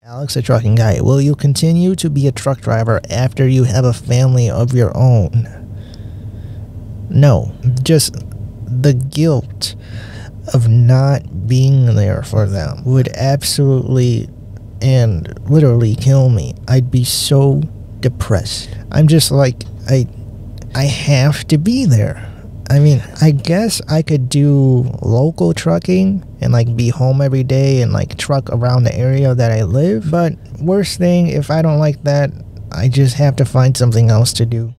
Alex, a trucking guy. Will you continue to be a truck driver after you have a family of your own? No, just the guilt of not being there for them would absolutely and literally kill me. I'd be so depressed. I'm just like, I have to be there. I mean, I guess I could do local trucking and like be home every day and like truck around the area that I live. But worst thing, if I don't like that, I just have to find something else to do.